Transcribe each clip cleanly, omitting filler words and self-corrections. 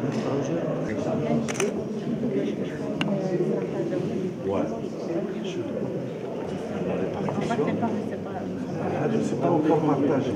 C'est pas encore partagé.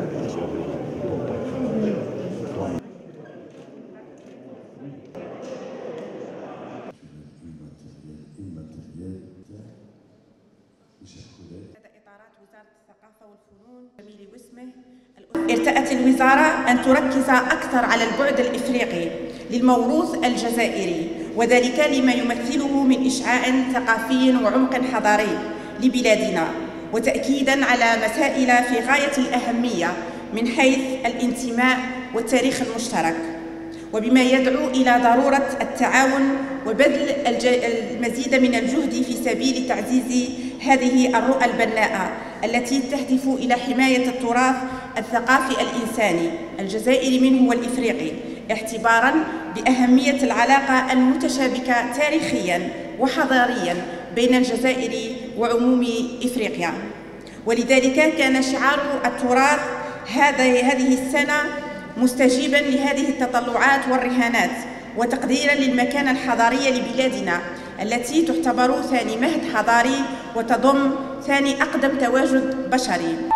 ارتأت الوزارة أن تركز أكثر على البعد الإفريقي للموروث الجزائري، وذلك لما يمثله من إشعاع ثقافي وعمق حضاري لبلادنا، وتأكيداً على مسائل في غاية الأهمية من حيث الانتماء والتاريخ المشترك، وبما يدعو إلى ضرورة التعاون وبذل المزيد من الجهد في سبيل تعزيز هذه الرؤى البناءة التي تهدف إلى حماية التراث الثقافي الإنساني الجزائري منه والإفريقي، اعتباراً بأهمية العلاقة المتشابكة تاريخياً وحضارياً بين الجزائر وعموم إفريقيا. ولذلك كان شعار التراث هذه السنة مستجيباً لهذه التطلعات والرهانات، وتقديراً للمكانة الحضارية لبلادنا التي تعتبر ثاني مهد حضاري وتضم ثاني أقدم تواجد بشري.